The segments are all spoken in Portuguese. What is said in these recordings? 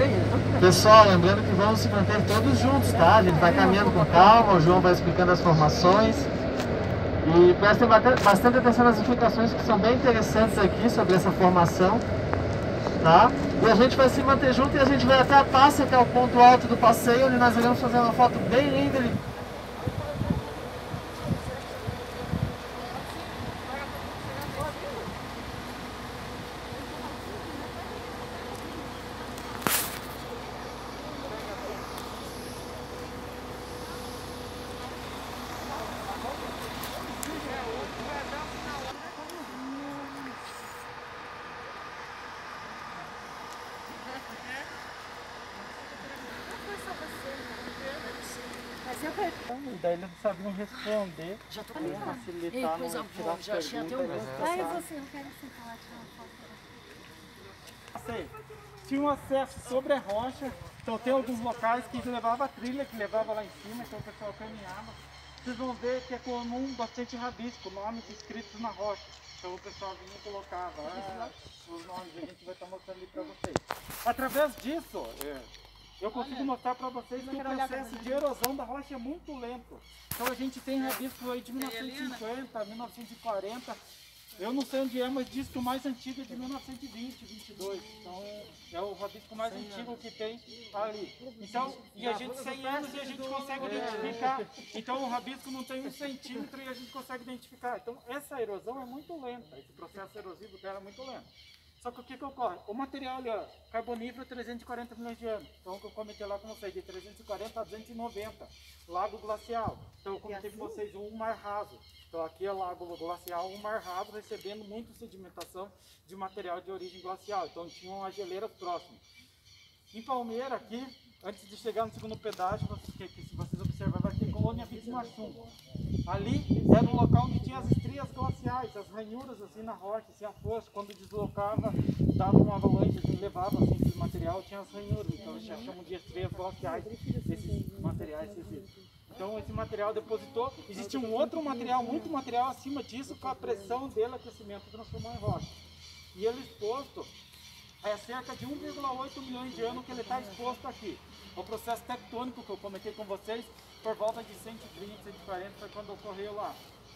Pessoal, lembrando que vamos se manter todos juntos, tá? A gente vai caminhando com calma, o João vai explicando as formações. E prestem bastante atenção nas explicações que são bem interessantes aqui sobre essa formação, tá? E a gente vai se manter junto e a gente vai até a Pássia, que é o ponto alto do passeio, onde nós iremos fazer uma foto bem linda. E daí eles não sabiam responder. Já tô com facilitar no tirar as já tinha até um perguntas. grupo. Você não quer sentar lá tirar uma foto? Sei. Tinha um acesso sobre a rocha, então tem alguns locais que levava a trilha, que levava lá em cima, então o pessoal caminhava. Vocês vão ver que é comum bastante rabisco, nomes escritos na rocha. Então o pessoal vinha e colocava os nomes, a gente vai estar mostrando ali para vocês. Através disso, eu consigo mostrar para vocês que o processo de erosão da rocha é muito lento. Então a gente tem rabisco aí de 1950, 1940. Eu não sei onde é, mas diz que o mais antigo é de 1920, 22. Então é o rabisco mais antigo que tem ali. Então, e a gente 100 anos e a gente consegue identificar. Então o rabisco não tem 1 centímetro e a gente consegue identificar. Então essa erosão é muito lenta, esse processo erosivo dela é muito lento. Só que o que ocorre? O material ali, ó, carbonífero, 340 milhões de anos. Então o que eu comentei lá com vocês, de 340 a 290, lago glacial. Então eu comentei com vocês um mar raso. Então aqui é lago glacial, um mar raso, recebendo muita sedimentação de material de origem glacial. Então tinham as geleiras próximas. Em Palmeira aqui, antes de chegar no segundo pedágio, que se vocês observarem, vai ter colônia Vitimarsum. Ali era um local onde tinha as estrias glaciais, as ranhuras assim na rocha, assim a força, quando deslocava, dava uma avalanche, assim, levava assim, esse material, tinha as ranhuras. Então eles chamam de estrias glaciais, esses materiais resíduos. Então esse material depositou, existe um outro material, muito material acima disso, com a pressão dele, aquecimento, transformou em rocha. E ele exposto é cerca de 1,8 milhões de anos que ele está exposto aqui. O processo tectônico que eu comentei com vocês, por volta de 130, 140, foi quando ocorreu lá.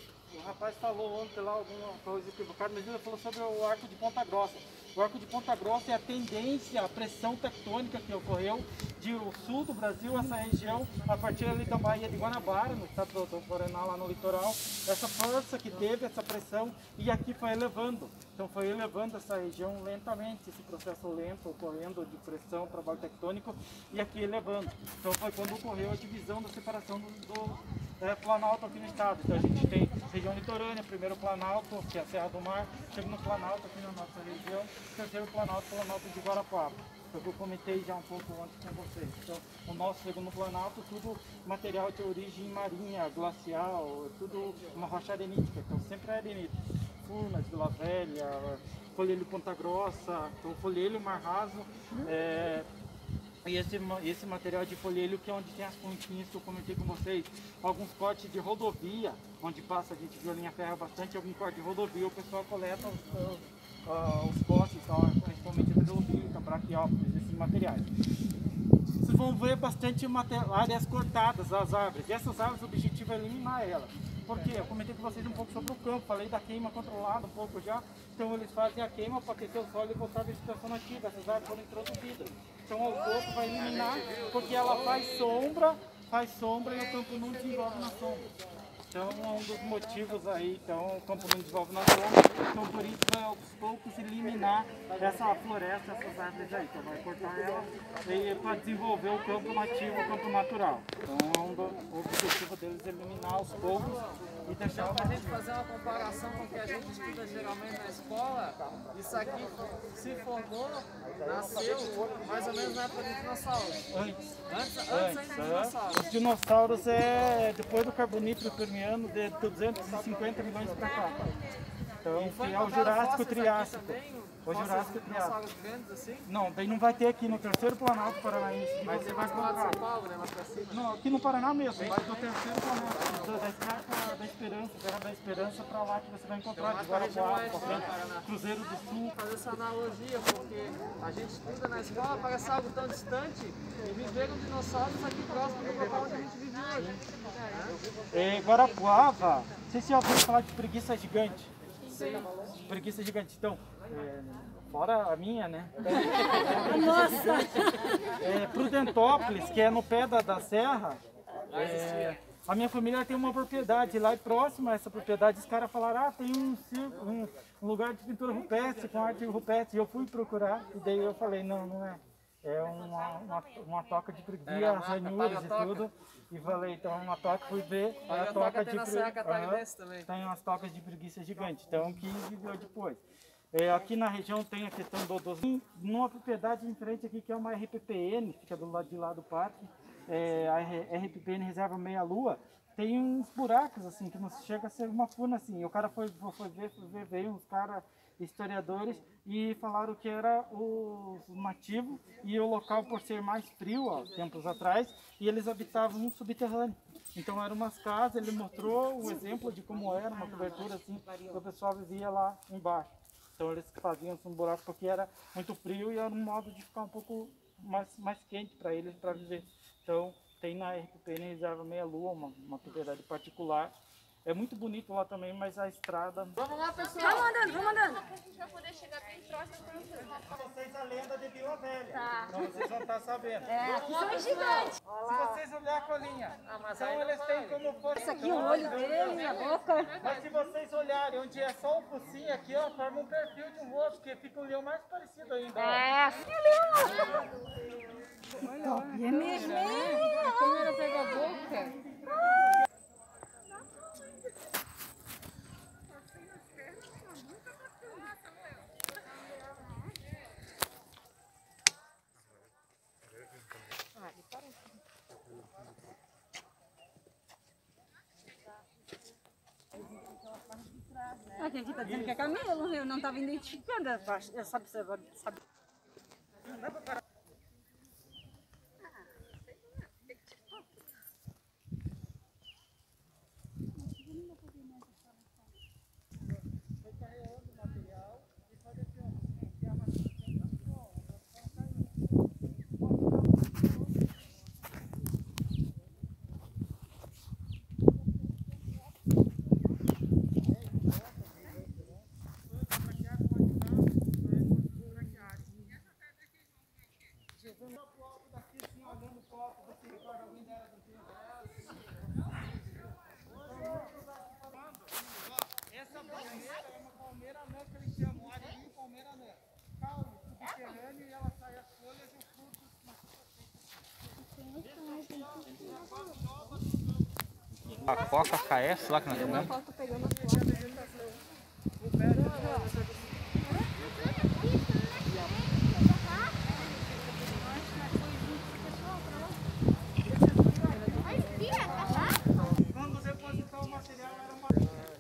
O rapaz falou ontem lá alguma coisa equivocada, mas ele falou sobre o Arco de Ponta Grossa. O Arco de Ponta Grossa é a tendência, a pressão tectônica que ocorreu do sul do Brasil, essa região, a partir ali da Baía de Guanabara, no estado do Paraná, lá no litoral. Essa força que teve, essa pressão, e aqui foi elevando. Então foi elevando essa região lentamente, esse processo lento ocorrendo de pressão, trabalho tectônico, e aqui elevando. Então foi quando ocorreu a divisão da separação do Planalto aqui no estado. Então a gente tem região litorânea, primeiro Planalto, que é a Serra do Mar, segundo Planalto aqui na nossa região, terceiro Planalto de Guarapuava. Então eu comentei já um pouco antes com vocês. Então o nosso segundo Planalto, tudo material de origem marinha, glacial, tudo uma rocha arenítica, então sempre é arenita. Furnas, Vila Velha, Folhelho Ponta Grossa, então Folhelho, Mar Raso, e esse material de folhelho que é onde tem as pontinhas que eu comentei com vocês, alguns cortes de rodovia, onde passa, a gente viu a linha ferro bastante, algum corte de rodovia, o pessoal coleta os cortes, principalmente a trilobita, braquiópolis, esses materiais. Vocês vão ver bastante áreas cortadas, as árvores, e essas árvores o objetivo é eliminar elas. Porque eu comentei com vocês um pouco sobre o campo, falei da queima controlada um pouco já, então eles fazem a queima para aquecer o solo e voltar a vegetação nativa, essas árvores foram introduzidas. Então ao pouco vai eliminar, porque ela faz sombra e o campo não desenvolve na sombra. Então é um dos motivos aí, então o campo não desenvolve na sombra, então por isso vai aos poucos eliminar essa floresta, essas árvores aí, então vai cortar ela para desenvolver o campo nativo, o campo natural. Então o objetivo deles é eliminar aos poucos e deixar Então, para a gente fazer uma comparação com o que a gente estuda geralmente na escola, isso aqui se formou, nasceu mais ou menos na época dos dinossauros. Antes ainda dos dinossauros. Os dinossauros depois do Carbonífero Permiano, de 250 milhões para cá. Então, que é o Jurássico Triássico. O Jurássico Triássico. Assim? Não, daí não vai ter aqui no terceiro Planalto Paranaense. Mas você vai falar de São Paulo, né? Mais pra cima. Não, aqui no Paraná mesmo, mas no terceiro Planalto, da Escarpa da Esperança, Terra da Esperança, para lá que você vai encontrar, de Guarapuava, Cruzeiro do Sul. Fazer essa analogia, porque a gente estuda na escola, parece algo tão distante, e viveram dinossauros aqui próximo do local onde a gente vive hoje. Guarapuava, não sei se já ouviu falar de preguiça gigante. Sim. Preguiça gigante, então, fora a minha, né? Prudentópolis, que é no pé da serra, a minha família tem uma propriedade lá e próxima a essa propriedade, os caras falaram, tem um lugar de pintura rupestre, com arte rupestre, e eu fui procurar, e daí eu falei, não é. É uma toca de preguiça, ranhuras e tudo. E falei, então é uma toca, fui ver, é a toca de preguiça. Tem umas tocas de preguiça gigante, então que viveu depois. Aqui na região tem a questão do numa propriedade em frente aqui que é uma RPPN, fica do lado de lá do parque, a RPPN Reserva Meia Lua, tem uns buracos assim, que não chega a ser uma funa assim. E o cara foi ver, veio uns caras historiadores e falaram que era o nativo e o local por ser mais frio, tempos atrás, e eles habitavam no subterrâneo. Então eram umas casas, ele mostrou um exemplo de como era, uma cobertura assim, que o pessoal vivia lá embaixo. Então eles faziam um buraco porque era muito frio e era um modo de ficar um pouco mais quente para eles para viver. Então tem na RPPN Reserva Meia Lua, uma propriedade particular. É muito bonito lá também, mas a estrada... Vamos lá, pessoal! Vamos andando! A gente vai poder chegar bem próximo pra Vocês a lenda de Vila Velha. Tá. Então vocês vão estar sabendo. Aqui são gigantes. Se vocês olharem a colinha, então eles têm como fosse... Esse aqui, o olho dele, a boca. Mas se vocês olharem onde é só o focinho aqui, forma um perfil de um rosto, que fica o leão mais parecido ainda. Filho! É mesmo? A câmera pega a boca. Aqui tá dizendo que é camelo, eu não estava identificando. Sabe. Não dá pra parar. Essa palmeira é uma palmeira anã que eles chamam, arinho palmeira anã. Caule subterrâneo e ela sai as folhas e os frutos. A Coca KS lá que nós comemos. Vamos depositar o material, era uma...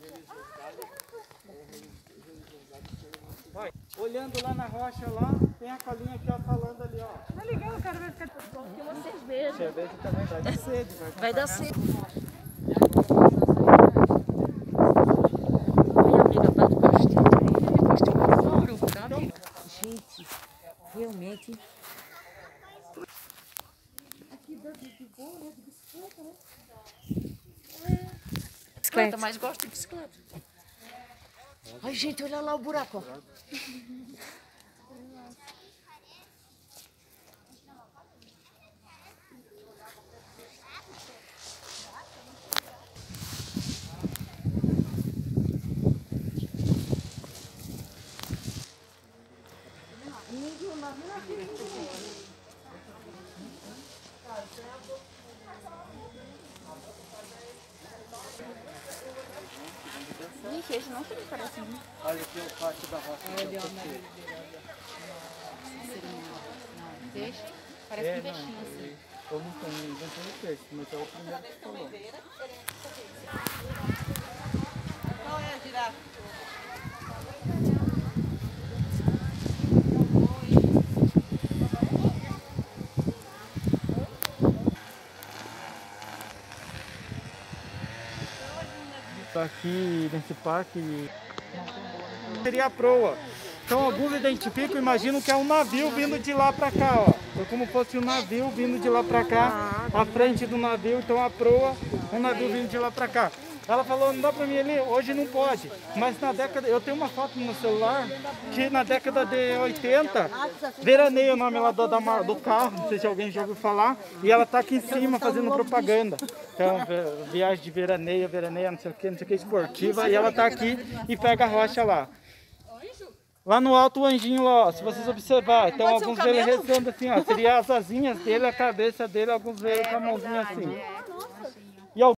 Vai, olhando lá na rocha lá, tem a colinha aqui ó, falando ali ó. Tá legal, o cara vai ficar todo que vocês vejam. Cerveja também vai dar sede. Vai dar sede. Gente, realmente. Aqui de boa, né? De bicicleta, né? Bicicleta, mas gosto de bicicleta. Ai, gente, olha lá o buraco. Gente, esse não tem parece muito. Olha aqui o pátio da rocha. Olha, peixe. Parece um peixinho assim. Eu não tenho inventando peixe, mas é o primeiro que falou. Qual é a girafa? Tá aqui nesse parque seria a proa. Então alguns identificam, imaginam que é um navio vindo de lá para cá, ó. É como se fosse um navio vindo de lá para cá, à frente do navio, então a proa, um navio vindo de lá para cá. Ela falou, não dá para mim ali, hoje não pode. Mas na década, eu tenho uma foto no celular, que na década de 80, Veraneio é o nome lá do carro, não sei se alguém já ouviu falar, e ela tá aqui em cima fazendo propaganda. Então, viagem de veraneio, não sei o que, esportiva, e ela tá aqui e pega a rocha lá. Lá no alto o anjinho, ó, se vocês observarem, então alguns deles rezando assim, ó, seria as asinhas dele, a cabeça dele, alguns deles com a mãozinha assim.